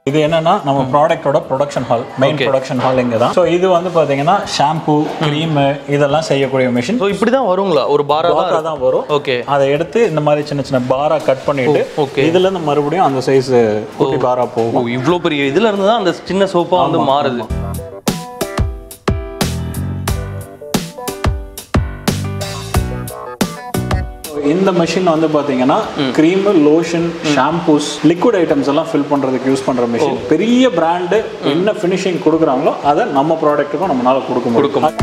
இது என்னன்னா நம்ம ப்ராடக்ட்டோட production hall, main production hall இங்க தான். ஸோ இது வந்து பாத்தீங்கன்னா ஷாம்பு, கிரீம் இதெல்லாம் செய்யக்கூடிய மிஷின். அதை எடுத்து இந்த மாதிரி சின்ன சின்ன பாரா கட் பண்ணிட்டு இதுல இருந்து மறுபடியும் அந்த சைஸ் குட்டி பாரா போகும். இவ்ளோ பெரிய இதுல இருந்து தான் அந்த சின்ன சோப்பா வந்து மாறுது. இந்த மெஷின் வந்து பாத்தீங்கன்னா cream, lotion, shampoos, liquid items எல்லாம் ஃபில் பண்றதுக்கு யூஸ் பண்ற மெஷின். பெரிய பிராண்ட் என்ன ஃபினிஷிங் கொடுக்குறாங்களோ அதை நம்ம ப்ராடக்ட்டுக்கும் நம்மளால கொடுக்க முடியும்.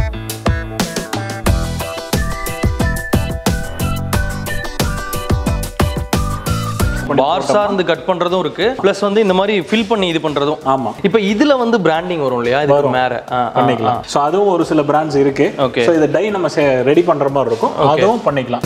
பார் சார்ந்து கட் பண்றதும் இருக்கு, பிளஸ் வந்து இந்த மாதிரி ஃபில் பண்ணி இது பண்றதும். ஆமா. இப்போ இதுல வந்து பிராண்டிங் வரும் இல்லையா? இதுக்கு மேல பண்ணிக்கலாம். சோ அதுவும் ஒரு சில பிராண்ட்ஸ் இருக்கு. சோ இத டை நம்ம ரெடி பண்ற மாதிரி இருக்கும், அதுவும் பண்ணிக்கலாம்.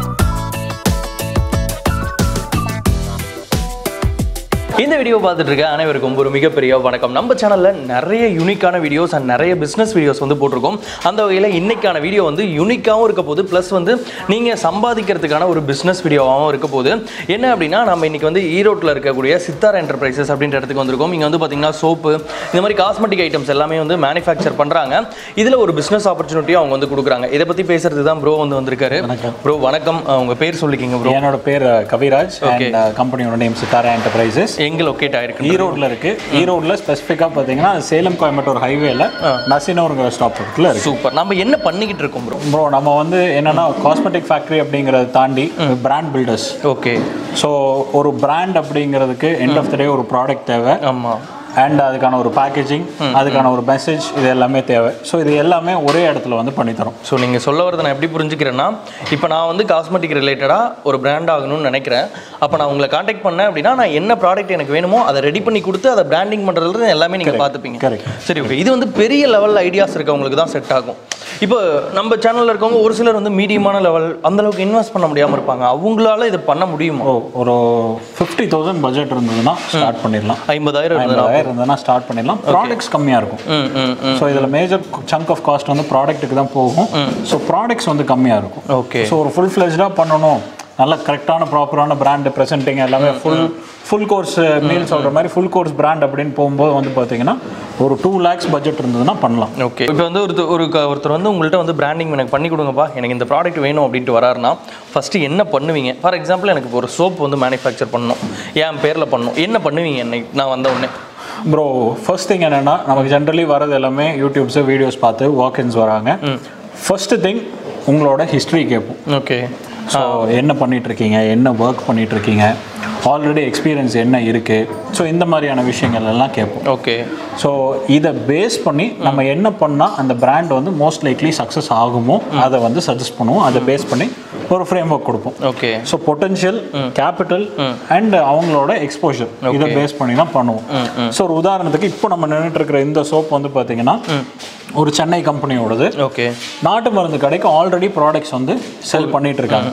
இந்த வீடியோ பார்த்துட்டு இருக்க அனைவருக்கும் ஒரு மிகப்பெரிய வணக்கம். நம்ம சேனலில் நிறைய யூனிக்கான வீடியோஸ் அண்ட் நிறைய பிஸ்னஸ் வீடியோஸ் வந்து போட்டிருக்கோம். அந்த வகையில் இன்னைக்கான வீடியோ வந்து யூனிக்காகவும் இருக்க போது, ப்ளஸ் வந்து நீங்கள் சம்பாதிக்கிறதுக்கான ஒரு பிஸ்னஸ் வீடியோவாகவும் இருக்க போது. என்ன அப்படின்னா, நம்ம இன்னைக்கு வந்து ஈரோட்டில் இருக்கக்கூடிய சித்தாரா என்டர்பிரைசஸ் அப்படின்ற இடத்துக்கு வந்திருக்கோம். இங்கே வந்து பார்த்தீங்கன்னா சோப்பு, இந்த மாதிரி காஸ்மெட்டிக் ஐட்டம்ஸ் எல்லாமே வந்து மேனுஃபேக்சர் பண்ணுறாங்க. இதில் ஒரு பிஸ்னஸ் ஆப்பர்ச்சுனிட்டியும் அவங்க வந்து கொடுக்குறாங்க. இதை பற்றி பேசுறது தான் ப்ரோ வந்து வந்திருக்காரு. ப்ரோ வணக்கம், உங்கள் பேர் சொல்லிக்கிங்க ப்ரோ. என்னோட பேர் கவிராஜ். கம்பெனியோட நேம் சித்தாரா என்டர்பிரைசஸ். எங்க லொகேட் ஆயிருக்கு? ஈரோட்ல இருக்கு. ஈரோட்ல ஸ்பெசிஃபிக்கா பாத்தீங்கன்னா சேலம் கோயம்புத்தூர் ஹைவேல நசினோர்ங்கிற ஸ்டாப் இருக்குல்ல. சூப்பர். நம்ம என்ன பண்ணிக்கிட்டு இருக்கோம் ப்ரோ? நம்ம வந்து என்னன்னா காஸ்மெட்டிக் ஃபேக்டரி அப்படிங்கறத தாண்டி பிராண்ட் பில்டர்ஸ். ஓகே. ஸோ ஒரு பிராண்ட் அப்படிங்கிறதுக்கு எண்ட் ஆஃப் த டே ஒரு ப்ராடக்ட் தேவை. ஆமா. அண்ட் அதுக்கான ஒரு பேக்கேஜிங், அதுக்கான ஒரு மெசேஜ், இது எல்லாமே தேவை. ஸோ இது எல்லாமே ஒரே இடத்துல வந்து பண்ணித்தரோம். ஸோ நீங்கள் சொல்ல வரதை நான் எப்படி புரிஞ்சுக்கிறேன்னா, இப்போ நான் வந்து காஸ்மெட்டிக் ரிலேட்டடாக ஒரு பிராண்ட் ஆகணும்னு நினைக்கிறேன். அப்போ நான் உங்களை காண்டாக்ட் பண்ணேன் அப்படின்னா, நான் என்ன ப்ராடக்ட் எனக்கு வேணுமோ அதை ரெடி பண்ணி கொடுத்து அதை பிராண்டிங் பண்ணுறது எல்லாமே நீங்கள் பார்த்துப்பீங்க. சரி, ஓகே. இது வந்து பெரிய லெவலில் ஐடியாஸ் இருக்கவங்களுக்கு தான் செட் ஆகும். இப்போ நம்ம சேனலில் இருக்கவங்க ஒரு சிலர் வந்து மீடியமான லெவல், அந்தளவுக்கு இன்வெஸ்ட் பண்ண முடியாமல் இருப்பாங்க. அவங்களால இதை பண்ண முடியுமா? ஒரு 50,000 பட்ஜெட் இருந்ததுன்னா ஸ்டார்ட் பண்ணிடலாம். 50,000 இருந்ததுன்னா ஸ்டார்ட் பண்ணிடலாம். ப்ராடக்ட்ஸ் கம்மியாக இருக்கும். ஸோ இதில் மேஜர் சங்க் ஆஃப் காஸ்ட் வந்து ப்ராடக்ட்டுக்கு தான் போகும். ஸோ ப்ராடக்ட்ஸ் வந்து கம்மியாக இருக்கும். ஓகே. ஸோ ஒரு ஃபுல் ஃப்ளெஜ்டாக பண்ணணும், நல்ல கரெக்டான ப்ராப்பரான பிராண்டு ப்ரெசென்டிங் எல்லாமே ஃபுல் கோர்ஸ் மீல் சொல்கிற மாதிரி ஃபுல் கோர்ஸ் பிராண்ட் அப்படின்னு போகும்போது வந்து பார்த்தீங்கன்னா ஒரு 2 lakhs பட்ஜெட் இருந்ததுன்னா பண்ணலாம். ஓகே. இப்போ வந்து ஒருத்தர் வந்து உங்கள்கிட்ட வந்து பிராண்டிங் எனக்கு பண்ணி கொடுங்கப்பா, எனக்கு இந்த ப்ராடக்ட் வேணும் அப்படின்ட்டு வராருன்னா ஃபஸ்ட்டு என்ன பண்ணுவீங்க? ஃபார் எக்ஸாம்பிள் எனக்கு ஒரு சோப் வந்து மேனுஃபேக்சர் பண்ணணும், என் பேரில் பண்ணணும், என்ன பண்ணுவீங்க? என்னைக்கு நான் வந்த உடனே ப்ரோ ஃபர்ஸ்ட் திங் என்னென்னா, நமக்கு ஜென்ரலி வரது எல்லாமே யூடியூப்ஸு வீடியோஸ் பார்த்து வாக்இன்ஸ் வராங்க. ஃபர்ஸ்ட் திங் உங்களோட ஹிஸ்ட்ரி கேட்போம். ஓகே. ஸோ என்ன பண்ணிகிட்ருக்கீங்க, என்ன ஒர்க் பண்ணிகிட்ருக்கீங்க, ஆல்ரெடி எக்ஸ்பீரியன்ஸ் என்ன இருக்குது, ஸோ இந்த மாதிரியான விஷயங்கள் எல்லாம் கேட்போம். ஓகே. ஸோ இதை பேஸ் பண்ணி நம்ம என்ன பண்ணால் அந்த பிராண்ட் வந்து மோஸ்ட் லைக்லி சக்ஸஸ் ஆகுமோ அதை வந்து சஜஸ்ட் பண்ணுவோம். அதை பேஸ் பண்ணி ஒரு ஃப்ரேம் ஒர்க் கொடுப்போம். Okay. So potential, capital and அவங்களோட எக்ஸ்போஷர் இதை பேஸ் பண்ணி தான் பண்ணுவோம். ஸோ ஒரு உதாரணத்துக்கு இப்போ நம்ம நின்றுட்டு இருக்கிற இந்த சோப் வந்து பார்த்தீங்கன்னா ஒரு சென்னை கம்பெனியோடது. ஓகே. நாட்டு மருந்து கடைக்கு ஆல்ரெடி ப்ராடக்ட்ஸ் வந்து செல் பண்ணிட்டு இருக்காங்க.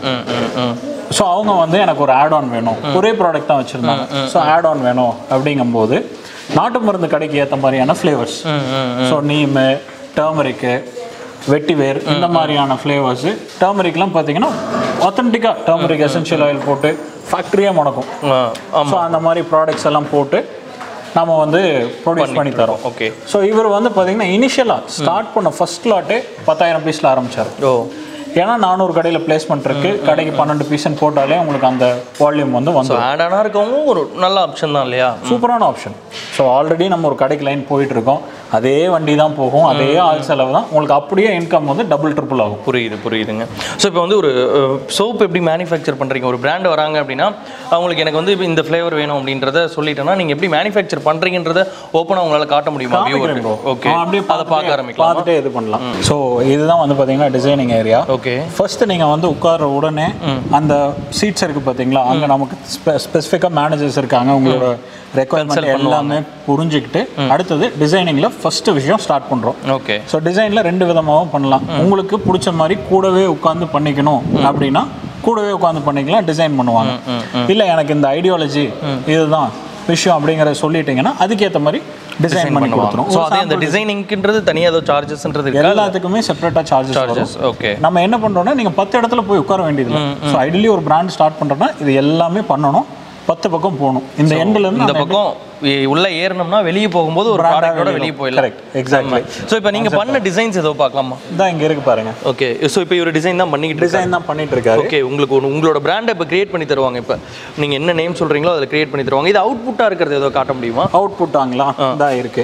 ஸோ அவங்க வந்து எனக்கு ஒரு ஆட் ஆன் வேணும், ஒரே ப்ராடக்ட் தான் வச்சுருந்தாங்க. ஸோ ஆட் ஆன் வேணும் அப்படிங்கும்போது நாட்டு மருந்து கடைக்கு ஏற்ற மாதிரியான ஃப்ளேவர்ஸ், ஸோ நீமு, டர்மரிக்கு, வெட்டிவேர், இந்த மாதிரியான ஃப்ளேவர்ஸு. டர்மரிக்லாம் பார்த்தீங்கன்னா ஆத்தென்டிக்காக டர்மரிக் எசென்ஷியல் ஆயில் போட்டு ஃபேக்ட்ரியாக முடக்கும். ஸோ அந்த மாதிரி ப்ராடக்ட்ஸ் எல்லாம் போட்டு நம்ம வந்து ப்ரொடியூஸ் பண்ணி தரோம். ஓகே. ஸோ இவர் வந்து பார்த்தீங்கன்னா இனிஷியலாக ஸ்டார்ட் பண்ண ஃபர்ஸ்ட் லாட்டே 10,000 பீஸில் ஆரம்பித்தார். ஏன்னா 400 கடையில் பிளேஸ்மெண்ட் இருக்கு, கடைக்கு 12 பீஸ் போட்டாலே உங்களுக்கு அந்த வால்யூம் வந்து ஆட் ஆனா இருக்கவும் ஒரு நல்ல ஆப்ஷன் தான் இல்லையா? சூப்பரான ஆப்ஷன். ஸோ ஆல்ரெடி நம்ம ஒரு கடைக்கு லைன் போயிட்டு இருக்கோம், அதே வண்டி தான் போகும், அதே ஆள் செலவு தான், உங்களுக்கு அப்படியே இன்கம் வந்து டபுள் ட்ரிபிள் ஆகும். புரியுதுங்க. ஸோ இப்போ வந்து ஒரு சோப் எப்படி மேனுஃபேக்சர் பண்ணுறீங்க? ஒரு பிராண்ட் வராங்க அப்படின்னா அவங்களுக்கு எனக்கு வந்து இந்த ஃப்ளேவர் வேணும் அப்படின்றத சொல்லிட்டேன்னா நீங்கள் எப்படி மேனுஃபேக்சர் பண்ணுறீங்கன்றத ஓப்பனாக உங்களால் காட்ட முடியுமா? ஓகே. அப்படியே அதை பார்க்க ஆரம்பிக்கலாம், பார்த்துட்டே இது பண்ணலாம். ஸோ இதுதான் வந்து பார்த்தீங்கன்னா டிசைனிங் ஏரியா. ஓகே. ஃபர்ஸ்ட் நீங்கள் வந்து உட்கார உடனே அந்த சீட்ஸ் இருக்குது பார்த்தீங்களா, அங்கே நமக்கு ஸ்பெசிஃபிக்காக மேனேஜர்ஸ் இருக்காங்க. உங்களோட ரெக்குவயர்மெண்ட் எல்லாமே புரிஞ்சுக்கிட்டு அடுத்தது டிசைனிங்கில் ஃபர்ஸ்ட் விஷயம் ஸ்டார்ட் பண்ணுறோம். ஓகே. ஸோ டிசைனில் 2 விதமாகவும் பண்ணலாம். உங்களுக்கு பிடிச்ச மாதிரி கூடவே உட்காந்து பண்ணிக்கணும் அப்படின்னா கூடவே உட்காந்து பண்ணிக்கலாம், டிசைன் பண்ணுவாங்க. இல்லை எனக்கு இந்த ஐடியாலஜி இதுதான் விஷயம் அப்படிங்கிறத சொல்லிட்டீங்கன்னா அதுக்கேற்ற மாதிரி டிசைன் பண்ணி கொடுத்துரும். ஸோ அதே அந்த டிசைனிங்ன்றது தனியாக ஏதோ சார்ஜஸ்ன்றது எல்லாத்துக்குமே செப்பரேட்டாக சார்ஜஸ். ஓகே. நம்ம என்ன பண்ணுறோம்னா நீங்கள் 10 இடத்துல போய் உட்கார வேண்டியது. ஸோ ஐடியலி ஒரு பிராண்ட் ஸ்டார்ட் பண்ணுறோன்னா இது எல்லாமே பண்ணணும். 10 பக்கம் போகணும். இந்த எண்ட்ல இருந்து இந்த பக்கம் உள்ள ஏறணும்னா வெளியே போகும்போது ஒரு ப்ராடக்ட்டோட வெளியே போயிடலாம். Correct, exactly. ஸோ இப்போ நீங்க பண்ண டிசைன்ஸ் ஏதோ பார்க்கலாமா? இதான் இங்க இருக்கு பாருங்க. ஓகே. ஸோ இப்போ ஒரு டிசைன் தான் பண்ணிட்டு இருக்காரு. ஓகே, உங்களுக்கு உங்களோட பிராண்டை இப்போ கிரியேட் பண்ணி தருவாங்க. இப்போ நீங்க என்ன நேம் சொல்றீங்களோ அதில் கிரியேட் பண்ணி தருவாங்க. இது அவுட்புட்டா இருக்கிறது ஏதோ காட்ட முடியுமா? அவுட்புட் ஆங்களா தான் இருக்கு.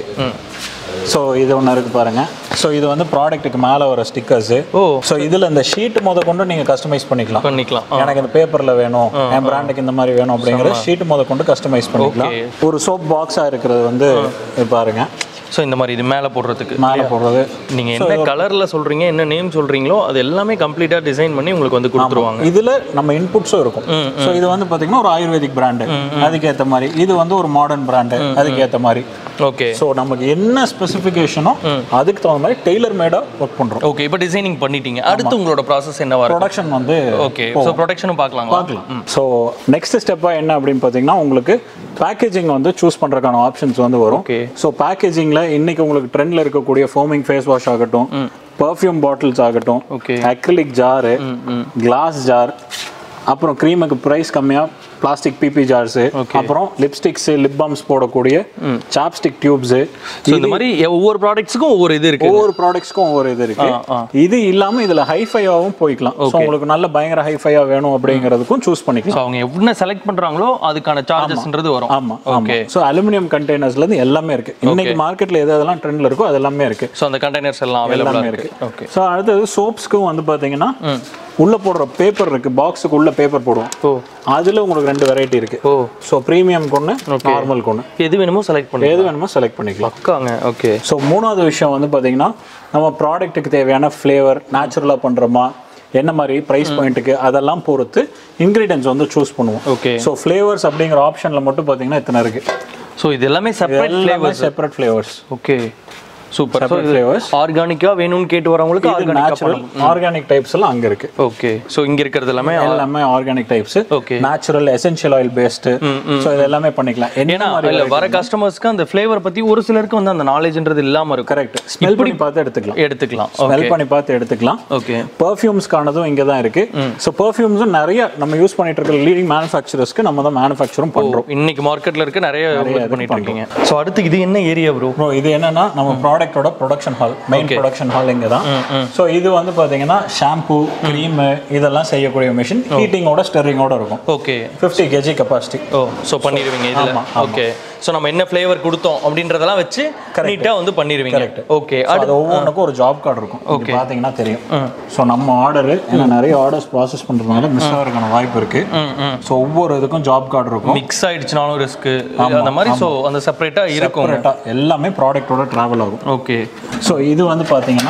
ஸோ இது ஒன்று இருக்கு பாருங்க. ஸோ இது வந்து ப்ராடக்ட்டுக்கு மேலே வர ஸ்டிக்கர்ஸ். ஸோ இதில் இந்த ஷீட் கொண்டு நீங்கள் கஸ்டமைஸ் பண்ணிக்கலாம். எனக்கு இந்த பேப்பரில் வேணும், என் பிராண்டுக்கு இந்த மாதிரி வேணும் அப்படிங்கிற ஷீட் கொண்டு கஸ்டமைஸ் பண்ணிக்கலாம். ஒரு சோப் பாக்ஸாக இருக்கிறது வந்து பாருங்க. ஸோ இந்த மாதிரி இது மேலே போடுறதுக்கு போடுறது நீங்கள் என்ன கலரில் சொல்கிறீங்க, என்ன நேம் சொல்கிறீங்களோ அது எல்லாமே கம்ப்ளீட்டாக டிசைன் பண்ணி உங்களுக்கு வந்து கொடுத்துருவாங்க. இதில் நம்ம இன்புட்ஸும் இருக்கும். ஸோ இது வந்து பார்த்தீங்கன்னா ஒரு ஆயுர்வேதிக் பிராண்டு, அதுக்கேற்ற மாதிரி. இது வந்து ஒரு மாடர்ன் பிராண்டு, அதுக்கேற்ற மாதிரி. ஓகே. ஸோ நமக்கு என்ன ஸ்பெசிஃபிகேஷனோ அதுக்கு தகுந்த மாதிரி டெய்லர் மேடாக ஒர்க் பண்ணுறோம். ஓகே. இப்போ டிசைனிங் பண்ணிட்டீங்க, அடுத்து உங்களோட ப்ராசஸ் என்ன வரும்? ப்ரொடக்ஷன் வந்து. ஓகே. ஸோ ப்ரொடக்ஷனும் பார்க்கலாம். ஸோ நெக்ஸ்ட் ஸ்டெப்பாக என்ன அப்படின்னு பார்த்தீங்கன்னா உங்களுக்கு பேக்கேஜிங் வந்து சூஸ் பண்ணுறதுக்கான ஆப்ஷன்ஸ் வந்து வரும். ஸோ பேக்கேஜிங்கில் இன்னைக்கு உங்களுக்கு ட்ரெண்டில் இருக்கக்கூடிய ஃபோமிங் ஃபேஸ் வாஷ் ஆகட்டும், பர்ஃப்யூம் பாட்டில்ஸ் ஆகட்டும், அக்ரிலிக் ஜாரு, கிளாஸ் ஜார், அப்புறம் க்ரீமுக்கு ப்ரைஸ் கம்மியாக பிளாஸ்டிக் பிபி ஜார்ஸ், அப்புறம் லிப்ஸ்டிக்ஸ், லிப் பாம்ஸ் போடக்கூடிய சாப்ஸ்டிக் டியூப்ஸ். இந்த மாதிரி ஒவ்வொரு ப்ராடக்ட்ஸ்க்கும் ஒவ்வொரு இது இருக்கு. ஒவ்வொரு ப்ராடக்ட்ஸ்க்கும் ஒவ்வொரு இது இருக்கு. இது இல்லாம இதுல ஹைஃபையாவும் போய்க்கலாம். ஸோ உங்களுக்கு நல்ல பயங்கர ஹைஃபையா வேணும் அப்படிங்கிறதுக்கும் சூஸ் பண்ணிக்கலாம். அவங்க என்ன செலக்ட் பண்றாங்களோ அதுக்கான சார்ஜஸ்ன்றது வரும். ஆமா. ஓகே. ஸோ அலுமினியம் கண்டெய்னர்ஸ்ல இருந்து எல்லாமே இருக்கு. இன்னைக்கு மார்க்கெட்ல எதெல்லாம் ட்ரெண்ட்ல இருக்கோ அது எல்லாமே இருக்கு. ஸோ அந்த கண்டெய்னர்ஸ் எல்லாம் அவைலபிளா இருக்கு. ஓகே. ஸோ அடுத்தது சோப்ஸ்க்கும் வந்து பாத்தீங்கன்னா உள்ள போடுற பேப்பர் இருக்கு. பாக்ஸுக்கு உள்ள பேப்பர் போடுவோம். அதுல உங்களுக்கு 2 வெரைட்டி இருக்கு. ஸோ ப்ரீமியம் கொண்டு, நார்மல் கொண்டு, எது வேணுமோ செலக்ட் பண்ணிக்கலாம். பக்காங்க. ஓகே. ஸோ மூணாவது விஷயம் வந்து பார்த்தீங்கன்னா நம்ம ப்ராடக்ட்டுக்கு தேவையான ஃப்ளேவர் நேச்சுரலாக பண்ணுறோமா, என்ன மாதிரி ப்ரைஸ் பாயிண்ட்டுக்கு அதெல்லாம் பொறுத்து இன்க்ரீடியன்ஸ் வந்து சூஸ் பண்ணுவோம். ஓகே. ஸோ ஃப்ளேவர்ஸ் அப்படிங்கிற ஆப்ஷனில் மட்டும் பார்த்தீங்கன்னா இத்தனை இருக்கு. ஸோ இது எல்லாமே separate flavours. Okay. Super. Flavours ஆர்கானிக்கா வேணும்னு கேட்டு வரவங்களுக்கு ஆர்கானிக் டைப்ஸ் எல்லாம் அங்க இருக்கு. ஓகே. சோ இங்க இருக்குது எல்லாமே organic types. Okay. Natural essential oil based. So இதெல்லாம் பண்ணிக்கலாம். ஏன்னா இல்ல வர கஸ்டமர்ஸ்க்கு அந்த ஃப்ளேவர் பத்தி ஒரு சிலருக்கு வந்து அந்த நாலேஜ்ன்றது இல்லாம இருக்கும். கரெக்ட். ஸ்மெல் பண்ணி பார்த்து எடுத்துக்கலாம். ஸ்மெல் பண்ணி பார்த்து எடுத்துக்கலாம். ஓகே. பெர்ஃப்யூம்ஸ்க்கானதும் இங்க தான் இருக்கு. சோ பெர்ஃப்யூம்ஸும் நிறைய நம்ம யூஸ் பண்ணிட்டு இருக்க லீடிங் மேனுஃபேக்சரர்ஸ்க்கு நம்ம தான் மேனுஃபேக்சரும் பண்றோம். இன்னைக்கு மார்க்கெட்ல இருக்க நிறைய பண்ணிட்டு இருக்கீங்க. சோ அடுத்து இது என்ன ஏரியா ப்ரோ? இது என்னன்னா நம்ம ப்ராடக்ட்டோட production hall, main production hall இங்க தான். சோ இது வந்து பாத்தீங்கன்னா ஷாம்பு, கிரீம் இதெல்லாம் செய்யக்கூடிய மெஷின் ஹீட்டிங்கோட ஸ்டிரிங்கோட இருக்கும். ஓகே. 50 kg capacity. சோ பண்ணிடுவீங்க இதுல. ஓகே. சோ நம்ம என்ன ஃப்ளேவர் கொடுத்தோம் அப்படின்றதெல்லாம் வச்சு நீட்டா வந்து பண்ணிடுவீங்க. ஓகே. அது ஒவ்வொன்றுக்கும் ஒரு ஜாப் கார்டு இருக்கும். ஓகே. பாத்தீங்கன்னா தெரியும். சோ நம்ம ஆர்டர் ஏன்னா நிறைய ஆர்டர்ஸ் ப்ராசஸ் பண்றதுனால மிஸ் ஆகிறதுக்கான வாய்ப்பு இருக்கு. சோ ஒவ்வொரு இதுக்கும் ஜாப் கார்டு இருக்கும். மிக்ஸ் ஆயிடுச்சுனாலும் ரிஸ்க் அந்த மாதிரி. சோ அந்த செப்பரேட்டா இருக்கும். எல்லாமே ப்ராடக்ட்டோட டிராவல் ஆகும். ஓகே. சோ இது வந்து பாத்தீங்கன்னா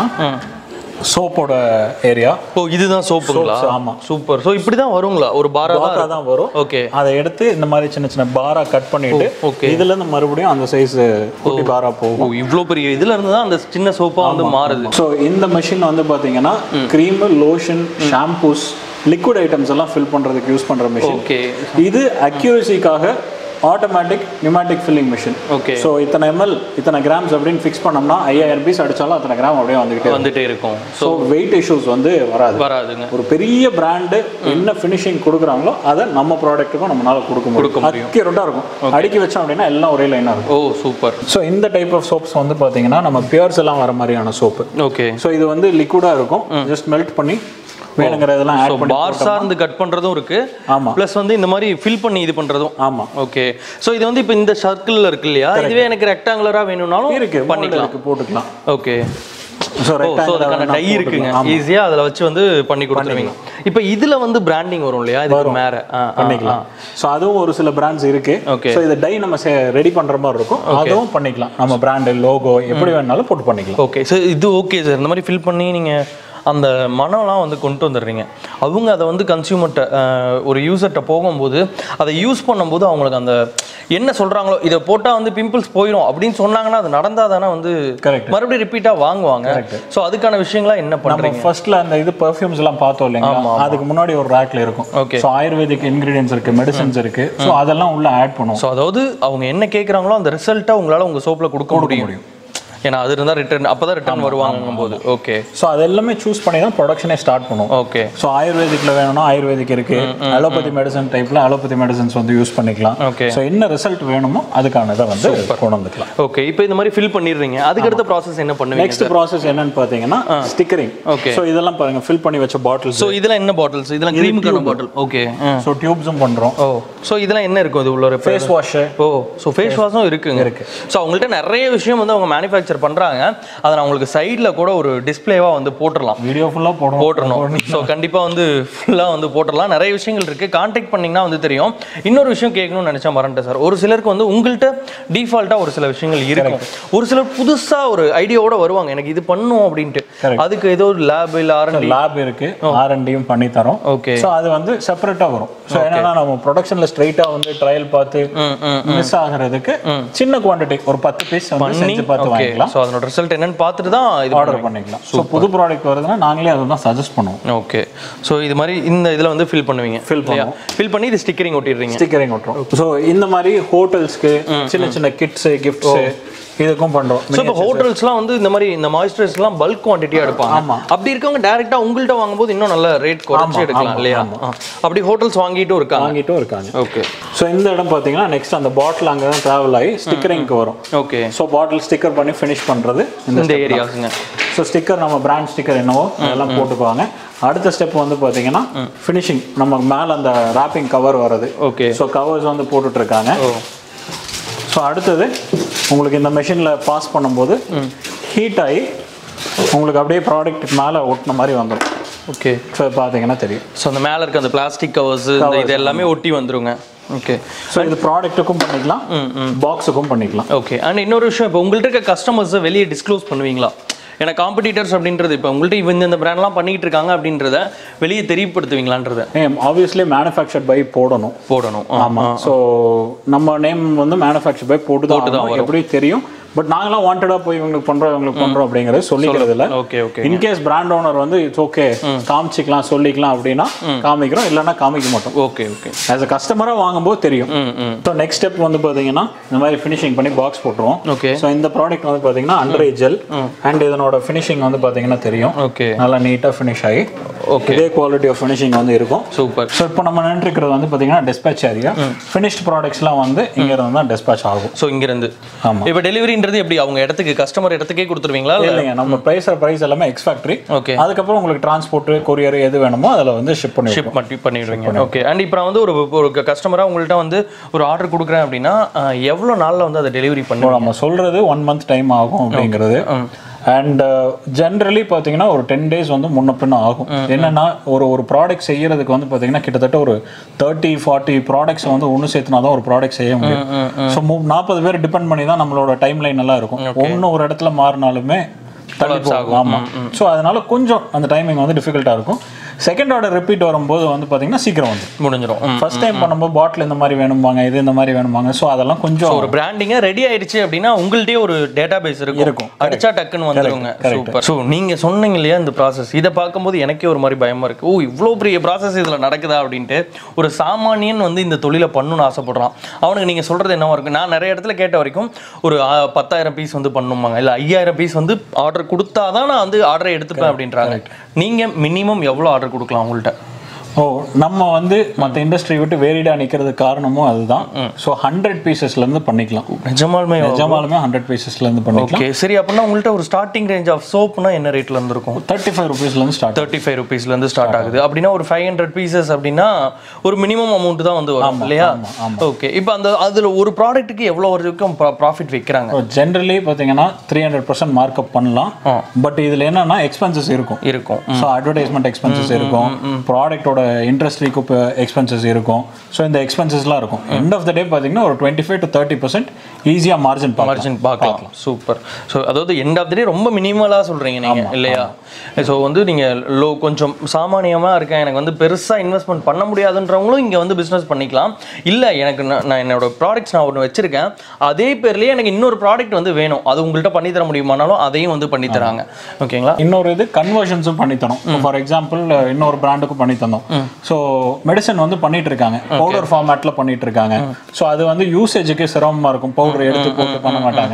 சோப்போட ஏரியா. இதுதான் சோப்புங்களா? ஆமா. சூப்பர். சோ இப்படி தான் வருங்களா? ஒரு பாரா தான் வரும். ஓகே. அதை எடுத்து இந்த மாதிரி சின்ன சின்ன பாரா கட் பண்ணிட்டு இதுல இருந்து மறுபடியும் அந்த சைஸ் குட்டி பாரா போகும். இவ்ளோ பெரிய இதுல இருந்து தான் அந்த சின்ன சோப்பா வந்து மாறுது. சோ இந்த மெஷின் வந்து பாத்தீங்கன்னா cream, lotion, shampoos, liquid items எல்லாம் ஃபில் பண்றதுக்கு யூஸ் பண்ற மெஷின். ஓகே. இது அக்யூரசிக்காக automatic pneumatic filling machine. Okay. So இத்தனை ml இத்தனை கிராம்ஸ் அப்படின்னு ஃபிக்ஸ் பண்ணோம்னா 5000 பீஸ் அடிச்சாலும் அத்தனை கிராம் அப்படியே வந்துட்டே இருக்கும். ஸோ வெயிட் இஷ்யூஸ் வந்து வராதுங்க. ஒரு பெரிய பிராண்டு என்ன ஃபினிஷிங் கொடுக்குறாங்களோ அதை நம்ம ப்ராடக்ட்டுக்கும் நம்மளால கொடுக்க முடியும். அக்யூரேட்டா இருக்கும். அடுக்கி வச்சோம் அப்படின்னா எல்லாம் ஒரே லைனா இருக்கும். Oh super. ஸோ இந்த டைப் ஆஃப் சோப்ஸ் வந்து பாத்தீங்கன்னா நம்ம பியர்ஸ் எல்லாம் வர மாதிரியான சோப்பு. ஓகே. ஸோ இது வந்து லிக்விடா இருக்கும். ஜஸ்ட் மெல்ட் பண்ணி வேணுங்கிறதெல்லாம் ஆட் பண்ணி பார்ஸா இருந்து கட் பண்றதும் இருக்கு. ஆமா. ப்ளஸ் வந்து இந்த மாதிரி ஃபில் பண்ணி இது பண்றதும். ஆமா. ஓகே. சோ இது வந்து இப்போ இந்த சர்க்கிள்ல இருக்கு இல்லையா? இதுவே எனக்கு ரெக்டாங்குலரா வேணும்னாலும் பண்ணிக்கலாம், போட்டுக்கலாம். ஓகே. ஸோ அதுக்கான டை இருக்குங்க, ஈஸியா அதில் வச்சு வந்து பண்ணி கொடுத்துருவீங்க. இப்போ இதுல வந்து பிராண்டிங் வரும் இல்லையா? இது மேல பண்ணிக்கலாம். ஸோ அதுவும் ஒரு சில பிராண்ட்ஸ் இருக்கு. ஸோ இதை டை நம்ம ரெடி பண்ற மாதிரி இருக்கும். அதுவும் பண்ணிக்கலாம். நம்ம பிராண்டு லோகோ எப்படி வேணாலும் போட்டு பண்ணிக்கலாம். ஓகே. ஸோ இது ஓகே சார். இந்த மாதிரி ஃபில் பண்ணி நீங்க அந்த மனம்லாம் வந்து கொண்டு வந்துடுறீங்க. அவங்க அதை வந்து கன்சியூமர்கிட்ட ஒரு யூசர்கிட்ட போகும்போது அதை யூஸ் பண்ணும்போது அவங்களுக்கு அந்த என்ன சொல்கிறாங்களோ இதை போட்டால் வந்து பிம்பிள்ஸ் போயிடும் அப்படின்னு சொன்னாங்கன்னா அது நடந்தால் தானே வந்து மறுபடியும் ரிப்பீட்டாக வாங்குவாங்க. ஸோ அதுக்கான விஷயங்கள்லாம் என்ன பண்ணுறீங்க? ஃபர்ஸ்ட்ல அந்த இது பர்ஃப்யூம்ஸ்லாம் பார்த்தோம் இல்லைங்களா? அதுக்கு முன்னாடி ஒரு ரேக்ல இருக்கும். ஓகே. ஸோ ஆயுர்வேதிக் இன்கிரீடியன்ஸ் இருக்கு, மெடிசன்ஸ் இருக்கு. ஸோ அதெல்லாம் உள்ள ஆட் பண்ணுவோம். ஸோ அதாவது அவங்க என்ன கேட்குறாங்களோ அந்த ரிசல்ட்டாக உங்களால் உங்கள் சோப்பில் கொடுக்க முடியும். ஏன்னா அது இருந்தால் ரிட்டர்ன் அப்போ தான் ரிட்டர்ன் வருவாங்கும் போது. ஓகே. ஸோ அது எல்லாமே சூஸ் பண்ணி தான் ப்ரொடக்ஷனே ஸ்டார்ட் பண்ணுவோம். ஓகே. ஸோ ஆயுர்வேதிக்கில் வேணும்னா ஆயுர்வேதிக் இருக்கு, அலோபதி மெடிசன் டைப்ல அலோபதி மெடிசன்ஸ் வந்து யூஸ் பண்ணிக்கலாம். ஓகே. ஸோ என்ன ரிசல்ட் வேணுமோ அதுக்கானதை வந்து கொண்டு வந்துக்கலாம். ஓகே. இப்போ இந்த மாதிரி ஃபில் பண்ணிடுறீங்க, அதுக்கு அடுத்த ப்ராசஸ் என்ன பண்ணுவீங்க? நெக்ஸ்ட் ப்ராசஸ் என்னன்னு பார்த்தீங்கன்னா ஸ்டிக்கரிங். ஓகே. ஸோ இதெல்லாம் பாருங்க ஃபில் பண்ணி வச்ச பாட்டில்ஸ். ஸோ இதெல்லாம் என்ன பாட்டில்ஸ்? இதெல்லாம் க்ரீமுக்கான பாட்டில். ஓகே. ஸோ டியூப்ஸும் பண்ணுறோம். ஓ. ஸோ இதெல்லாம் என்ன இருக்கும்? இது உள்ள face wash. Oh. So face வாஷும் இருக்குங்க. ஸோ அவங்கள்ட்ட நிறைய விஷயம் வந்து அவங்க மேனுஃபேக்சர் பண்ணுறாங்க. அதை நான் உங்களுக்கு சைடில் கூட ஒரு டிஸ்பிளேவாக வந்து போட்டுடலாம். வீடியோ ஃபுல்லாக போட்டுடணும். ஸோ கண்டிப்பாக வந்து ஃபுல்லாக வந்து போட்டுடலாம். நிறைய விஷயங்கள் இருக்குது, கான்டாக்ட் பண்ணிங்கன்னா வந்து தெரியும். இன்னொரு விஷயம் கேட்கணும்னு நினச்சா மறந்துட்டேன் சார். ஒரு சிலருக்கு வந்து உங்கள்கிட்ட டிஃபால்ட்டாக ஒரு சில விஷயங்கள் இருக்கும். ஒரு சிலர் புதுசாக ஒரு ஐடியாவோட வருவாங்க, எனக்கு இது பண்ணும் அப்படின்ட்டு. அதுக்கு ஏதோ ஒரு லேப் இல்லை ஆர்என்டி லேப் இருக்கு, ஆர்என்டியும் பண்ணி தரோம். ஓகே. ஸோ அது வந்து செப்பரேட்டாக வரும். ஸோ என்னன்னா நம்ம ப்ரொடக்ஷனில் ஸ்ட்ரைட்டாக வந்து ட்ரையல் பார்த்து மிஸ் ஆகிறதுக்கு சின்ன குவான்டிட்டி ஒரு 10 பீஸ் வந்து செஞ்சு பார்த்து வாங்கிக்கலாம். ஸோ அதனோட ரிசல்ட் என்னன்னு பார்த்துட்டு தான் இது ஆர்டர் பண்ணிக்கலாம். ஸோ புது ப்ராடக்ட் வருதுன்னா நாங்களே அதை தான் சஜஸ்ட் பண்ணுவோம். ஓகே. ஸோ இது மாதிரி இந்த இதில் வந்து ஃபில் பண்ணுவீங்க. ஃபில் பண்ணி இது ஸ்டிக்கரிங் ஒட்டிடுறீங்க. ஸ்டிக்கரிங் ஒட்டுறோம். ஸோ இந்த மாதிரி ஹோட்டல்ஸ்க்கு சின்ன சின்ன கிட்ஸ் கிஃப்ட்ஸ் இதுக்கும் பண்றோம். ஸோ இப்போ ஹோட்டல்ஸ்லாம் வந்து இந்த மாதிரி இந்த மாய்ஸ்சரைசர்லாம் பல்க் குவான்டிட்டியாக எடுப்பாங்க. ஆமாம். அப்படி இருக்கவங்க டேரெக்டாக உங்கள்கிட்ட வாங்கும்போது இன்னும் நல்ல ரேட் குறைச்சி எடுக்கலாம் இல்லையா? அப்படி ஹோட்டல்ஸ் வாங்கிட்டும் இருக்காங்க. ஓகே. ஸோ இந்த இடம் பார்த்தீங்கன்னா நெக்ஸ்ட் அந்த பாட்டில் அங்கே தான் ட்ராவல் ஆகி ஸ்டிக்கரிங்க்கு வரும். ஓகே. ஸோ பாட்டில் ஸ்டிக்கர் பண்ணி ஃபினிஷ் பண்ணுறது இந்த ஏரியாஸுங்க. ஸோ ஸ்டிக்கர் நம்ம பிராண்ட் ஸ்டிக்கர் என்னவோ அதெல்லாம் போட்டுக்குவாங்க. அடுத்த ஸ்டெப் வந்து பார்த்தீங்கன்னா ஃபினிஷிங். நம்ம மேலே அந்த ராப்பிங் கவர் வருது. ஓகே. ஸோ கவர்ஸ் வந்து போட்டுட்ருக்காங்க. ஸோ அடுத்தது உங்களுக்கு இந்த மெஷினில் பாஸ் பண்ணும்போது ஹீட் ஆகி உங்களுக்கு அப்படியே ப்ராடக்ட் மேலே ஒட்டின மாதிரி வந்துடும். ஓகே. ஸோ பார்த்தீங்கன்னா தெரியும். ஸோ அந்த மேலே இருக்க அந்த பிளாஸ்டிக் கவர்ஸ் இது எல்லாமே ஒட்டி வந்துருங்க. ஓகே. ஸோ இது ப்ராடக்ட்டுக்கும் பண்ணிக்கலாம், பாக்ஸுக்கும் பண்ணிக்கலாம். ஓகே. அண்ட் இன்னொரு விஷயம், இப்போ உங்கள்கிட்ட இருக்க கஸ்டமர்ஸை வெளியே டிஸ்க்ளோஸ் பண்ணுவீங்களா? ஏன்னா காம்படிட்டர்ஸ் அப்படின்றது இப்போ உங்கள்கிட்ட இந்த பிராண்ட்லாம் பண்ணிட்டு இருக்காங்க அப்படின்றத வெளியே தெரியப்படுத்துவீங்களான்றத? ஆப்வியஸ்லி மேனுஃபேக்சர்ட் பை போடணும். ஆமாம். ஸோ நம்ம நேம் வந்து மேனுஃபேக்சர் பை போட்டு தான் எப்படி தெரியும். பட் நாங்களாம் வாண்டடாக போய் இவங்களுக்கு பண்ணுறோம் அப்படிங்கிறது சொல்லிக்கிறது இல்லை. Okay. Okay. In case brand owner வந்து இட்ஸ் ஓகே காமிச்சிக்கலாம் சொல்லிக்கலாம் அப்படின்னா காமிக்கிறோம், இல்லைன்னா காமிக்க மாட்டோம். ஓகே. ஓகே. ஆஸ் அ கஸ்டமராக வாங்கும்போது தெரியும். ஸோ நெக்ஸ்ட் ஸ்டெப் வந்து பார்த்தீங்கன்னா இந்த மாதிரி ஃபினிஷிங் பண்ணி பாக்ஸ் போட்டுருவோம். ஓகே. ஸோ இந்த ப்ராடக்ட் வந்து பார்த்தீங்கன்னா அண்டர் ஜெல் அண்ட் இதனோட ஃபினிஷிங் வந்து பார்த்தீங்கன்னா தெரியும். ஓகே. நல்லா நீட்டாக ஃபினிஷ் ஆகி இதே குவாலிட்டி ஆஃப் ஃபினிஷிங் வந்து இருக்கும். சூப்பர். ஸோ இப்போ நம்ம நின்றுக்கிறது வந்து பார்த்தீங்கன்னா டிஸ்பேச் ஏரியா. ஃபினிஷ்ட் ப்ராடக்ட்ஸ்லாம் வந்து இங்கேருந்து தான் டிஸ்பேச் ஆகும். ஸோ இங்கேருந்து. ஆமாம். இப்போ டெலிவரின்றது எப்படி அவங்க இடத்துக்கு கஸ்டமர் இடத்துக்கே கொடுத்துருவீங்களா? இல்லைங்க, நம்ம பிரைஸ் எல்லாமே எக்ஸ் ஃபேக்டரி. ஓகே. அதுக்கப்புறம் உங்களுக்கு டிரான்ஸ்போர்ட் கொரியர் எது வேணுமோ அதில் வந்து ஷிப் பண்ணிடுவீங்க. ஓகே. அண்ட் இப்போ வந்து ஒரு கஸ்டமராக உங்கள்கிட்ட வந்து ஒரு ஆர்டர் கொடுக்குறேன் அப்படின்னா எவ்வளோ நாளில் வந்து அதை டெலிவரி பண்ணுவோம்? நம்ம சொல்கிறது 1 month டைம் ஆகும் அப்படிங்கிறது. அண்ட் ஜென்ரலி பார்த்தீங்கன்னா ஒரு 10 days வந்து முன்ன பின்ன ஆகும். என்னன்னா ஒரு ப்ராடக்ட் செய்யறதுக்கு வந்து பார்த்தீங்கன்னா கிட்டத்தட்ட ஒரு 30-40 ப்ராடக்ட்ஸ் வந்து ஒன்று சேர்த்துனா தான் ஒரு ப்ராடக்ட் செய்ய முடியும். ஸோ 40 பேர் டிபெண்ட் பண்ணி தான் நம்மளோட டைம் லைன் எல்லாம் இருக்கும். ஒன்று ஒரு இடத்துல மாறினாலுமே தள்ளி போகும். ஆமாம். ஸோ அதனால கொஞ்சம் அந்த டைமிங் வந்து டிஃபிகல்ட்டாக இருக்கும். செகண்ட் ஆர்டர் ரிப்பீட் வரும்போது வந்து பார்த்தீங்கன்னா சீக்கிரம் வந்து முடிஞ்சிடும். ஃபர்ஸ்ட் டைம் பண்ணும்போது பாட்டில் இந்த மாதிரி வேணும்பாங்க, இது இந்த மாதிரி வேணும்பாங்க. ஸோ அதெல்லாம் கொஞ்சம் ஒரு பிராண்டிங்காக ரெடி ஆயிடுச்சு அப்படின்னா உங்கள்கிட்டயே ஒரு டேட்டா பேஸ் இருக்கும், அடிச்சா டக்குன்னு வந்துருங்க. சூப்பர். ஸோ நீங்கள் சொன்னீங்க இல்லையா இந்த ப்ராசஸ், இதை பார்க்கும்போது எனக்கே ஒரு மாதிரி பயமாக இருக்குது. ஓ இவ்வளோ பெரிய ப்ராசஸ் இதில் நடக்குதா அப்படின்ட்டு. ஒரு சாமானியன் வந்து இந்த தொழிலை பண்ணணும்னு ஆசைப்படுறான். அவனுக்கு நீங்கள் சொல்கிறது என்னவா இருக்கும்? நான் நிறைய இடத்துல கேட்ட வரைக்கும் ஒரு 10,000 பீஸ் வந்து பண்ணணுமாங்க, இல்லை 5,000 பீஸ் வந்து ஆர்டர் கொடுத்தா தான் நான் வந்து ஆர்டரை எடுத்துப்பேன் அப்படின்றாங்க. நீங்கள் மினிமம் எவ்வளோ ஆர்டர் கொடுக்கலாம் உங்கள்கிட்ட? நம்ம வந்து மற்ற இண்டஸ்ட்ரி விட்டு வேரிடாக நிற்கிறதுக்கு காரணமும் அதுதான். ஸோ 100 பீசஸ்லேருந்து பண்ணிக்கலாம். நிஜமாலுமே 100 பீசஸ்லேருந்து பண்ணிக்கலாம். ஓகே. சரி, அப்படின்னா உங்கள்கிட்ட ஒரு ஸ்டார்டிங் ரேஞ்ச் ஆஃப் சோப்னா என்ன ரேட்ல இருந்து இருக்கும்? 35 rupeesலேருந்து ஸ்டார்ட். 35 rupeesலேருந்து ஸ்டார்ட் ஆகுது அப்படின்னா ஒரு 500 பீசஸ் அப்படின்னா ஒரு மினிமம் அமௌண்ட் தான் வந்து வரும் இல்லையா? ஓகே. இப்போ அந்த அதில் ஒரு ப்ராடக்ட்டுக்கு எவ்வளோ வரைக்கும் ப்ராஃபிட் வைக்கிறாங்க? ஜென்ரலி பார்த்தீங்கன்னா 300% மார்க்அப் பண்ணலாம். பட் இதில் என்னன்னா எக்ஸ்பென்சஸ் இருக்கும். ஸோ அட்வர்டைஸ்மெண்ட் எக்ஸ்பென்சஸ் இருக்கும், ப்ராடக்டோட இண்டஸ்ட்ரிக்கு எக்ஸ்பென்சஸ் இருக்கும். ஸோ இந்த எக்ஸ்பென்சஸ்லாம் இருக்கும். எண்ட் ஆஃப் த டே பார்த்தீங்கன்னா ஒரு 25 to 30% ஈஸியாக மார்ஜின் பார்க்கலாம். சூப்பர். ஸோ அதாவது எண்ட் ஆஃப் த டே ரொம்ப மினிமலாக சொல்கிறீங்க நீங்கள் இல்லையா? ஸோ வந்து நீங்கள் கொஞ்சம் சாமானியமாக இருக்கேன், எனக்கு வந்து பெருசாக இன்வெஸ்ட்மெண்ட் பண்ண முடியாதுன்றவங்களும் இங்கே வந்து பிஸ்னஸ் பண்ணிக்கலாம். இல்லை எனக்கு நான் என்னோட ப்ராடக்ட்ஸ் நான் ஒன்று வச்சுருக்கேன், அதே பேர்லேயே எனக்கு இன்னொரு ப்ராடக்ட் வந்து வேணும், அது உங்கள்கிட்ட பண்ணித்தர முடியுமானாலும் அதையும் வந்து பண்ணித்தராங்க. ஓகேங்களா? இன்னொரு இது கன்வர்ஷன்ஸும் பண்ணித்தரோம். ஃபார் எக்ஸாம்பிள் இன்னொரு பிராண்டுக்கும் பண்ணி தந்தோம். ஸோ மெடிசன் வந்து பண்ணிட்டு இருக்காங்க, பவுடர் ஃபார்மேட்ல பண்ணிட்டு இருக்காங்க. ஸோ அது வந்து யூசேஜுக்கு சிரமமா இருக்கும், பவுடர் எடுத்து போட்டு பண்ண மாட்டாங்க.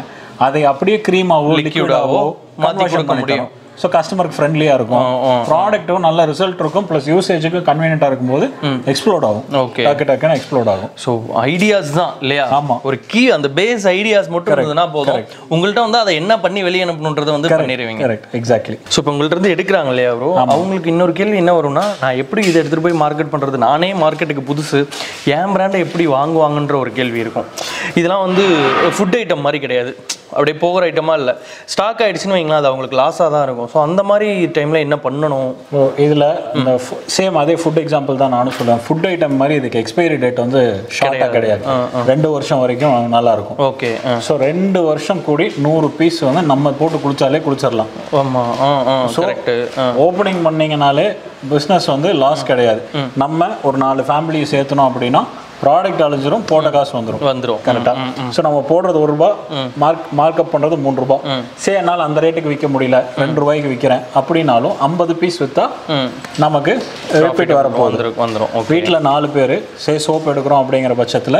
அதை அப்படியே க்ரீமாவோ லிக்விடாவோ மாற்றி கொடுக்க முடியும். ஸோ கஸ்டமருக்கு ஃப்ரெண்ட்லியாக இருக்கும், ப்ராடக்ட்டும் நல்ல ரிசல்ட் இருக்கும், ப்ளஸ் யூசேஜுக்கு கன்வீனியன்ட்டாக இருக்கும்போது எக்ஸ்ப்ளோர்ட் ஆகும். ஓகே, டக்குன்னு எக்ஸ்ப்ளோர்ட் ஆகும். ஸோ ஐடியாஸ் தான் இல்லையா? ஆமாம், ஒரு கீ அந்த பேஸ் ஐடியாஸ் மட்டும் இருந்ததுன்னா போதும். உங்கள்கிட்ட வந்து அதை என்ன பண்ணி வெளியே அனுப்பணுன்றதை வந்து பண்ணிடுவீங்க. Correct, exactly. ஸோ இப்போ உங்கள்கிட்ட இருந்து எடுக்கிறாங்க இல்லையா ப்ரோ, அவங்களுக்கு இன்னொரு கேள்வி என்ன வரும்னா, நான் எப்படி இதை எடுத்துகிட்டு போய் மார்க்கெட் பண்ணுறது, நானே மார்க்கெட்டுக்கு புதுசு, என் பிராண்டை எப்படி வாங்குவாங்கன்ற ஒரு கேள்வி இருக்கும். இதெல்லாம் வந்து ஃபுட் ஐட்டம் மாதிரி கிடையாது, அப்படியே போகிற ஐட்டமாக இல்லை. ஸ்டாக் ஆகிடுச்சுன்னு வைங்களா, அது அவங்களுக்கு லாஸாக தான் இருக்கும். ஸோ அந்த மாதிரி டைமில் என்ன பண்ணணும்? இதில் இந்த சேம் அதே ஃபுட் எக்ஸாம்பிள் தான் நானும் சொல்லுவேன். ஃபுட் ஐட்டம் மாதிரி இதுக்கு எக்ஸ்பைரி டேட் வந்து ஷார்ட்டாக கிடையாது, 2 வருஷம் வரைக்கும் நல்லாயிருக்கும். ஓகே, ஸோ 2 வருஷம் கூடி 100 பீஸ் வந்து நம்ம போட்டு குளிச்சாலே குளிச்சிடலாம். ஆமாம், ஸோ ஓப்பனிங் பண்ணிங்கனாலே பிஸ்னஸ் வந்து லாஸ் கிடையாது. நம்ம ஒரு 4 ஃபேமிலியை சேர்த்தணும் அப்படின்னா ப்ராடக்ட் அழிஞ்சிரும், போட்ட காசு வந்துடும். கரெக்டாக. ஸோ நம்ம போடுறது ₹1, மார்க்அப் பண்ணுறது ₹3. சரி, என்னால் அந்த ரேட்டுக்கு விற்க முடியல, ₹2 விற்கிறேன் அப்படின்னாலும் 50 பீஸ் விற்றா நமக்கு ரிப்பீட் வரப்போகுது. வந்துடும். வீட்டில் 4 பேர் சோப் எடுக்கிறோம் அப்படிங்கிற பட்சத்தில்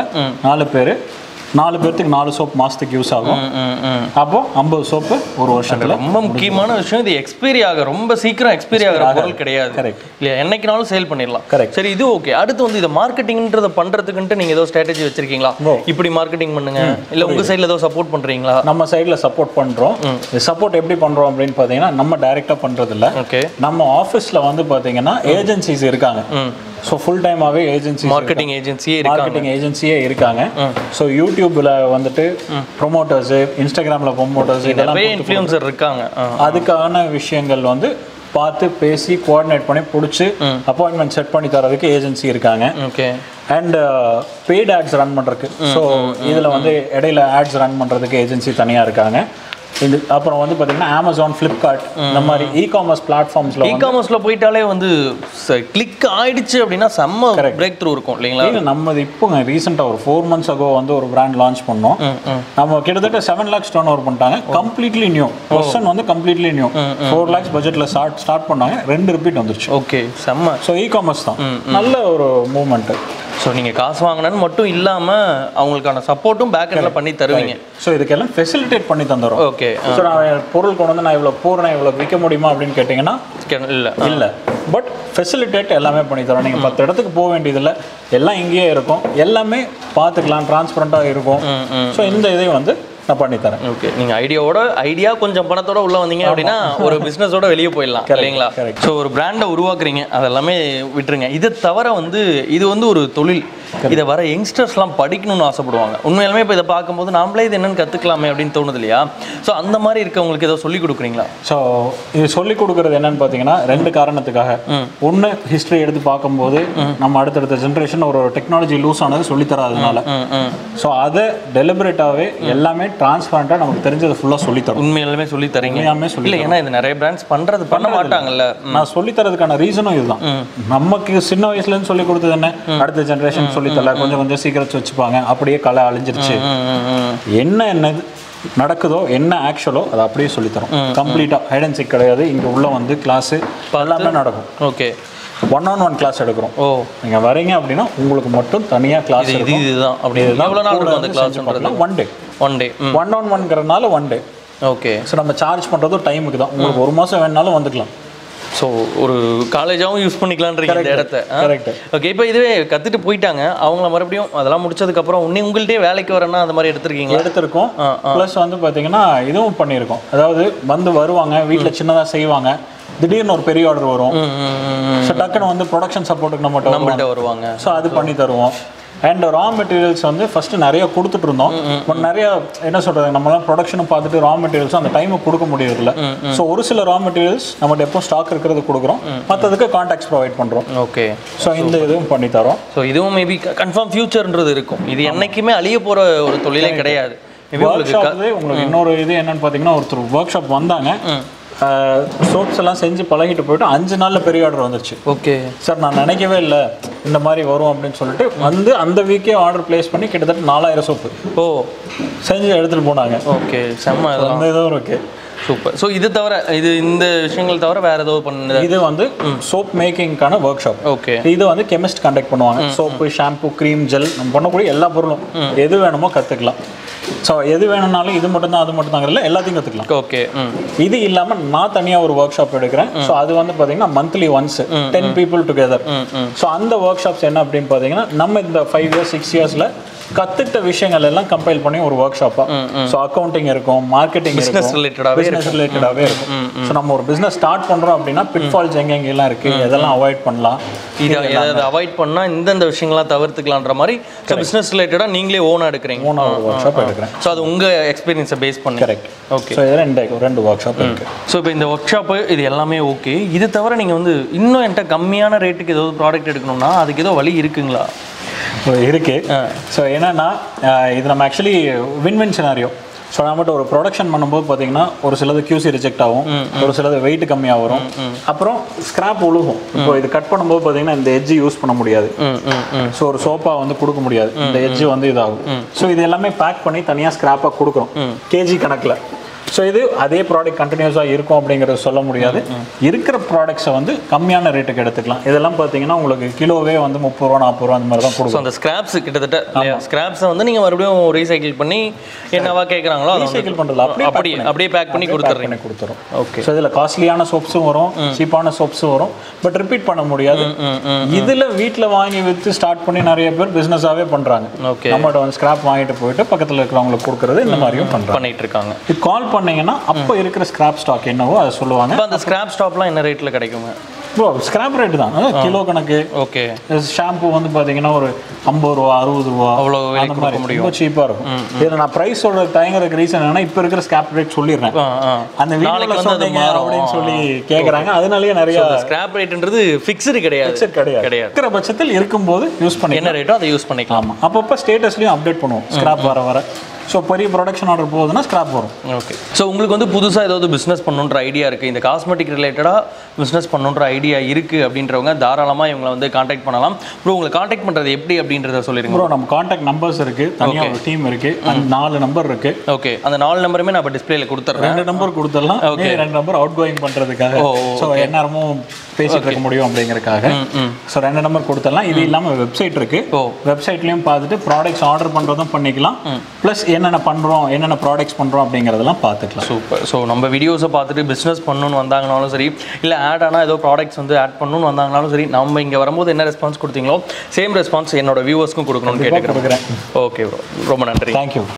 4 பேர்த்துக்கு 4 சோப் மாதத்துக்கு யூஸ் ஆகும். அப்போ 50 சோப்பு ஒரு வருஷத்துல. ரொம்ப முக்கியமான விஷயம், இது எக்ஸ்பைரி ஆக ரொம்ப சீக்கிரம் எக்ஸ்பைரி ஆகிற பொருள் கிடையாது. கரெக்ட் இல்லையா? என்னைக்குனாலும் சேல் பண்ணிடலாம். கரெக்ட். சரி, இது ஓகே. அடுத்து வந்து இதை மார்க்கெட்டிங்ன்றத பண்ணுறதுக்குன்ட்டு நீங்கள் ஏதோ ஸ்ட்ராட்டஜி வச்சிருக்கீங்களா? இப்படி மார்க்கெட்டிங் பண்ணுங்க, இல்லை உங்கள் சைடில் ஏதோ சப்போர்ட் பண்ணுறீங்களா? நம்ம சைடில் சப்போர்ட் பண்ணுறோம். சப்போர்ட் எப்படி பண்ணுறோம் அப்படின்னு பார்த்தீங்கன்னா, நம்ம டைரெக்டாக பண்ணுறது இல்லை. ஓகே. நம்ம ஆஃபீஸில் வந்து பார்த்தீங்கன்னா ஏஜென்சிஸ் இருக்காங்க. ஸோ ஃபுல் டைமாகவே மார்க்கெட்டிங் ஏஜென்சியே இருக்காங்க. ஸோ யூடியூப்பில் வந்துட்டு ப்ரொமோட்டர்ஸு, இன்ஸ்டாகிராமில் ப்ரொமோட்டர்ஸ், இதெல்லாம் இன்ஃப்ளூயன்சர் இருக்காங்க. அதுக்கான விஷயங்கள் வந்து பார்த்து பேசி கோஆர்டினேட் பண்ணி பிடிச்சி அப்பாயின்மெண்ட் செட் பண்ணி தரதுக்கு ஏஜென்சி இருக்காங்க. Okay. And paid ads run பண்ணுறதுக்கு, ஸோ இதில் வந்து இடையில ஆட்ஸ் ரன் பண்ணுறதுக்கு ஏஜென்சி தனியாக இருக்காங்க. இது அப்புறம் வந்து பார்த்தீங்கன்னா அமேசான், ஃப்ளிப்கார்ட் இந்த மாதிரி இகாமர்ஸ் பிளாட்ஃபார்ம்ஸில் போயிட்டாலே வந்து கிளிக் ஆயிடுச்சு அப்படின்னா செம்ம பிரேக் த்ரூ இருக்கும் இல்லைங்களா? நம்ம இப்போ ரீசெண்டாக ஒரு 4 months ago வந்து ஒரு பிராண்ட் லான்ச் பண்ணோம். நம்ம கிட்டத்தட்ட 7 lakhs டர்ன் ஓவர் பண்ணிட்டாங்க. கம்ப்ளீட்லி நியூ பர்சன் வந்து கம்ப்ளீட்லி நியூ 4 lakhs பட்ஜெட்டில் ஸ்டார்ட் பண்ணாங்க. 2 ரிப்பீட் வந்துருச்சு. ஓகே, செம்ம. ஸோ இகாமர்ஸ் தான் நல்ல ஒரு மூவ்மெண்ட்டு. ஸோ நீங்கள் காசு வாங்கினு மட்டும் இல்லாமல் அவங்களுக்கான சப்போர்ட்டும் பேக் எண்டில் பண்ணி தருவீங்க. ஸோ இதுக்கெல்லாம் ஃபெசிலிட்டேட் பண்ணி தந்துடும். ஓகே. ஸோ நான் பொருள் கொண்டு வந்து நான் இவ்வளோ போடுறேன், இவ்வளோ விற்க முடியுமா அப்படின்னு கேட்டிங்கன்னா இல்லை. பட் ஃபெசிலிட்டேட் எல்லாமே பண்ணி தரோம். நீங்கள் 10 இடத்துக்கு போக வேண்டியதில்லை, எல்லாம் இங்கேயே இருக்கும், எல்லாமே பார்த்துக்கலாம், டிரான்ஸ்பரண்ட்டாக இருக்கும். ஸோ இந்த இதை வந்து நான் பண்ணித்தரேன். ஓகே. நீங்கள் ஐடியா கொஞ்சம் பணத்தோட உள்ள வந்தீங்க அப்படின்னா ஒரு பிஸ்னஸோட வெளியே போயிடலாம் இல்லைங்களா? ஸோ ஒரு பிராண்டை உருவாக்குறீங்க, அதெல்லாமே விட்டுருங்க. இதை தவிர வந்து இது வந்து ஒரு தொழில். இதை வர யங்ஸ்டர்ஸ்லாம் படிக்கணும்னு ஆசைப்படுவாங்க. உண்மையிலுமே இப்போ இதை பார்க்கும்போது நாமளே இது என்னன்னு கற்றுக்கலாமே அப்படின்னு தோணுது இல்லையா? ஸோ அந்த மாதிரி இருக்கவங்களுக்கு ஏதோ சொல்லிக் கொடுக்குறீங்களா? ஸோ இது சொல்லிக் கொடுக்குறது என்னன்னு பார்த்தீங்கன்னா 2 காரணத்துக்காக. ஒன்று, ஹிஸ்ட்ரி எடுத்து பார்க்கும்போது நம்ம அடுத்தடுத்த ஜென்ரேஷன் ஒரு டெக்னாலஜி லூஸ் ஆனது சொல்லித்தராதனால. ஸோ அதை டெலிபரேட்டாகவே எல்லாமே டிரான்ஸ்பரண்டாக நமக்கு தெரிஞ்சது ஃபுல்லாக சொல்லித்தரும். உண்மையிலுமே சொல்லி தரீங்க? இல்லை, ஏன்னா இது நிறைய பிராண்ட்ஸ் பண்ண மாட்டாங்கல்ல. நான் சொல்லித்தரதுக்கான ரீசனும் இதுதான். நமக்கு சின்ன வயசுலேருந்து சொல்லி கொடுத்தது என்ன, அடுத்த ஜென்ரேஷன் சொல்லித்தரல, கொஞ்சம் சீக்கிரட்ஸ் வச்சுப்பாங்க, அப்படியே கலை அழிஞ்சிருச்சு. என்ன நடக்குதோ, என்ன ஆக்சுவலோ அதை அப்படியே சொல்லித்தரோம். கம்ப்ளீட்டாக ஹைட் அண்ட் சீக் கிடையாது. இங்கே உள்ள வந்து கிளாஸு எல்லாமே நடக்கும். ஓகே. 1-on-1 கிளாஸ் எடுக்கிறோம். நீங்கள் வரீங்க அப்படின்னா உங்களுக்கு மட்டும் தனியாக கிளாஸ் இதுதான். அப்படி எவ்வளோ நாள் இருக்கும் அந்த கிளாஸ்? 1 day 1-on-1ங்கிறதுனால 1 day. ஓகே. ஸோ நம்ம சார்ஜ் பண்ணுறதும் டைமுக்கு தான். உங்களுக்கு 1 மாதம் வேணாலும் வந்துக்கலாம். ஸோ ஒரு காலேஜாகவும் யூஸ் பண்ணிக்கலான்றீங்க இந்த இடத்த. கரெக்ட். ஓகே. இப்போ இதுவே கற்றுட்டு போயிட்டாங்க, அவங்கள மறுபடியும் அதெல்லாம் முடிச்சதுக்கப்புறம் உங்கள்கிட்டே வேலைக்கு வரேன்னா அந்த மாதிரி எடுத்திருக்கோம். ப்ளஸ் வந்து பார்த்தீங்கன்னா இதுவும் பண்ணியிருக்கோம். அதாவது வந்து வருவாங்க, வீட்டில் சின்னதாக செய்வாங்க, திடீர்னு ஒரு பெரிய ஆர்டர் வரும். ஸோ டக்குன்னு வந்து ப்ரொடக்ஷன் சப்போர்ட்டுக்கு நம்மகிட்ட வருவாங்க. ஸோ அது பண்ணி தருவோம். அண்ட் ரா மெட்டீரியல்ஸ் வந்து ஃபஸ்ட்டு நிறைய கொடுத்துட்டு இருந்தோம். பட் நிறைய என்ன சொல்கிறது, நம்மளாம் ப்ரொடக்ஷனும் பார்த்துட்டு ரா மெட்டீரியல்ஸும் அந்த டைமுக்கு கொடுக்க முடியறதில்ல. ஸோ ஒரு சில ரா மெட்டீரியல்ஸ் நம்மகிட்ட எப்போ ஸ்டாக் இருக்கிறது கொடுக்குறோம், மற்றதுக்கு கான்டாக்ட்ஸ் ப்ரொவைட் பண்ணுறோம். ஓகே. ஸோ இந்த இதுவும் பண்ணி தரோம். ஸோ இதுவும் மேபி கன்ஃபார்ம் ஃபியூச்சர்ன்றது இருக்கும். இது என்னைக்குமே அழிய போகிற ஒரு தொழிலே கிடையாது. உங்களுக்கு இன்னொரு இது என்னன்னு பார்த்தீங்கன்னா, ஒருத்தர் ஒர்க் ஷாப் வந்தாங்க, சோப்ஸ் எல்லாம் செஞ்சு பழகிட்டு போயிட்டு 5 நாளில் பெரிய ஆர்டர் வந்துருச்சு. ஓகே சார், நான் நினைக்கவே இல்லை இந்த மாதிரி வரும் அப்படின்னு சொல்லிட்டு வந்து அந்த வீக்கே ஆர்டர் பிளேஸ் பண்ணி கிட்டத்தட்ட 4000 சோப்பு செஞ்சு எடுத்துகிட்டு போனாங்க. ஓகே, செம்ம. அந்த இதுவும் இருக்குது. சூப்பர். ஸோ இது தவிர இந்த விஷயங்கள் தவிர வேற ஏதோ பண்ணு? இது வந்து சோப் மேக்கிங்கான ஒர்க் ஷாப். ஓகே. இது வந்து கெமிஸ்ட் கண்டக்ட் பண்ணுவாங்க. சோப்பு, ஷாம்பு, க்ரீம், ஜெல் நம்ம பண்ணக்கூடிய எல்லா பொருளும் எது வேணுமோ கற்றுக்கலாம். ஸோ எது வேணும்னாலும் இது மட்டும் தான் அது மட்டும் தாங்கிறதுல எல்லாத்தையும் கற்றுக்கலாம். ஓகே. இது இல்லாமல் நான் தனியாக ஒரு ஒர்க் ஷாப் எடுக்கிறேன். ஸோ அது வந்து பார்த்தீங்கன்னா monthly once 10 people together. So அந்த ஒர்க் ஷாப்ஸ் என்ன அப்படின்னு பார்த்தீங்கன்னா நம்ம இந்த 5 years 6 yearsல கற்றுக்கிட்ட விஷயங்கள் எல்லாம் கம்பைல் பண்ணி ஒரு ஒர்க் ஷாப்பாக. ஸோ அக்கௌண்டிங் இருக்கும், மார்க்கெட்டிங் இருக்கும், பிஸ்னஸ் ரிலேட்டடாகவே இருக்கும். ஸோ நம்ம ஒரு பிஸ்னஸ் ஸ்டார்ட் பண்ணுறோம் அப்படின்னா பிட்ஃபால்ஸ் எங்கெங்கெல்லாம் இருக்குது, எதெல்லாம் அவாய்ட் பண்ணலாம், இதை அவாய்ட் பண்ணால் இந்தந்த விஷயங்கள்லாம் தவிர்த்துக்கலான்ற மாதிரி பிஸ்னஸ் ரிலேட்டடாக நீங்களே ஓனாக எடுக்கிறீங்க. ஓனாக ஒரு ஒர்க் ஷாப் எடுக்கிறேன். ஸோ அது உங்கள் எக்ஸ்பீரியன்ஸை பேஸ் பண்ணி. கரெக்ட். ஓகே. ஸோ இதில் ரெண்டு ஒர்க் ஷாப் இருக்குது. ஸோ இப்போ இந்த ஒர்க் ஷாப்பு இது எல்லாமே ஓகே. இது தவிர நீங்கள் வந்து இன்னும் என்கிட்ட கம்மியான ரேட்டுக்கு ஏதாவது ப்ராடக்ட் எடுக்கணும்னா அதுக்கு ஏதோ வழி இருக்குங்களா? இருக்கு. ஸோ என்னன்னா இது நம்ம ஆக்சுவலி வின் சினாரியோ. ஸோ நம்மகிட்ட ஒரு ப்ரொடக்ஷன் பண்ணும்போது பார்த்தீங்கன்னா ஒரு சிலது QC ரிஜெக்ட் ஆகும், ஒரு சிலது வெயிட் கம்மியாக வரும், அப்புறம் ஸ்கிராப் உழுகும். இப்போ இது கட் பண்ணும்போது பார்த்தீங்கன்னா இந்த எட்ஜ் யூஸ் பண்ண முடியாது. ஸோ ஒரு சோப்பா வந்து கொடுக்க முடியாது, இந்த எட்ஜ் வந்து இதாகும். ஸோ இது எல்லாமே பேக் பண்ணி தனியாக ஸ்கிராப்பாக கொடுக்குறோம் கேஜி கணக்கில். ஸோ இது அதே ப்ராடக்ட் கண்டினியூஸாக இருக்கும் அப்படிங்கிறத சொல்ல முடியாது. இருக்கிற ப்ராடக்ட்ஸை வந்து கம்மியான ரேட்டுக்கு எடுத்துக்கலாம். இதெல்லாம் பார்த்தீங்கன்னா உங்களுக்கு கிலோவே வந்து 30 ரூபா 40 ரூபா அந்த மாதிரி தான் கொடுக்கும். அந்த ஸ்கிராப்ஸ் கிட்டத்தட்ட ஸ்கிராப்ஸை வந்து நீங்கள் மறுபடியும் ரீசைக்கிள் பண்ணி என்னவா கேட்குறாங்களோ ரீசைக்கிள் பண்ணுறதுல அப்படியே பேக் பண்ணி கொடுத்துட்றீங்க. கொடுத்துரும். ஓகே. ஸோ இதில் காஸ்ட்லியான சோப்ஸும் வரும், சீப்பான சோப்ஸும் வரும். பட் ரிப்பீட் பண்ண முடியாது. இதில் வீட்டில் வாங்கி விற்று ஸ்டார்ட் பண்ணி நிறைய பேர் பிஸ்னஸாகவே பண்ணுறாங்க. ஓகே. நம்மகிட்ட வந்து ஸ்கிராப் வாங்கிட்டு போயிட்டு பக்கத்தில் இருக்கிறவங்களுக்கு கொடுக்குறது இந்த மாதிரியும் பண்ணிட்டு இருக்காங்க. இது கால் பண்ணீங்கன்னா அப்போ இருக்கிற ஸ்கிராப் ஸ்டாக் என்னவோ அதை சொல்லுவாங்க. அந்த ஸ்கிராப் ஸ்டாக்லாம் என்ன ரேட்டில் கிடைக்குங்க? ப்ரோ ஸ்கிராப் ரேட்டு தான், கிலோ கணக்கு. ஓகே. ஷாம்பு வந்து பார்த்தீங்கன்னா ஒரு 50 ரூபா 60 ரூபா அவ்வளோ அந்த மாதிரி ரொம்ப சீப்பாக இருக்கும். இதில் நான் ப்ரைஸோட தயங்குறதுக்கு ரீசன் என்னன்னா இப்போ இருக்கிற ஸ்கிராப் ரேட் சொல்லிடுறேன். அந்த வீடியோவில் சொன்னீங்க அப்படின்னு சொல்லி கேட்குறாங்க. அதனாலேயே நிறைய ஸ்கிராப் ரேட்ன்றது ஃபிக்ஸ்டு கிடையாது. இருக்கிற பட்சத்தில் இருக்கும்போது யூஸ் பண்ணி என்ன ரேட்டோ அதை யூஸ் பண்ணிக்கலாம். ஆமாம். அப்பப்போ ஸ்டேட்டஸ்லையும் அப்டேட் பண்ணுவோம் ஸ்கிராப் வர. ஸோ பெரிய ப்ரொடக்ஷன் ஆர்டர் போகுதுன்னா ஸ்கிராப் வரும். ஓகே. ஸோ உங்களுக்கு வந்து புதுசாக ஏதாவது பிஸ்னஸ் பண்ணுன்ற ஐடியா இருக்குது, இந்த காஸ்மெட்டிக் ரிலேட்டடாக பிஸ்னஸ் பண்ணுன்ற ஐடியா இருக்குது அப்படின்றவங்க தாராளமாக இவங்களை வந்து காண்டாக்ட் பண்ணலாம். ப்ரோ உங்களை காண்டாக்ட் பண்ணுறது எப்படி அப்படின்றத சொல்லிடுங்க. ப்ரோ நம்ம காண்டாக்ட் நம்பர்ஸ் இருக்குது, தனியாக ஒரு டீம் இருக்குது, 4 நம்பர் இருக்குது. ஓகே. அந்த 4 நம்பருமே நான் இப்போ டிஸ்பிளேல கொடுத்துட்றேன். 2 நம்பர் கொடுத்துடலாம். ஓகே. 2 நம்பர் அவுட் கோயிங் பண்ணுறதுக்காக. ஸோ எந்நேரமும் பேசிட்டு இருக்க முடியும் அப்படிங்கிறதுக்காக. ஸோ 2 நம்பர் கொடுத்துடலாம். இது இல்லாமல் வெப்சைட் இருக்குது. வெப்சைட்லேயும் பார்த்துட்டு ப்ராடக்ட்ஸ் ஆர்டர் பண்ணுறதும் பண்ணிக்கலாம். ப்ளஸ் என்னென்ன பண்ணுறோம், என்னென்ன ப்ராடக்ட்ஸ் பண்ணுறோம் அப்படிங்கிறதெல்லாம் பார்த்துக்கலாம். சூப்பர். ஸோ நம்ம வீடியோஸை பார்த்துட்டு பிஸ்னஸ் பண்ணணும்னு வந்தாங்கனாலும் சரி, இல்லை ஆட் ஆனால் ஏதோ ப்ராடக்ட்ஸ் வந்து ஆட் பண்ணணும்னு வந்தாங்கனாலும் சரி, நம்ம இங்கே வரும்போது என்ன ரெஸ்பான்ஸ் கொடுத்தீங்களோ சேம் ரெஸ்பான்ஸ் என்னோட வியூவர்ஸ்க்கும் கொடுக்கணும்னு கேட்டுக்கிறேன். ஓகே ப்ரோ, ரொம்ப நன்றி. தேங்க்யூ.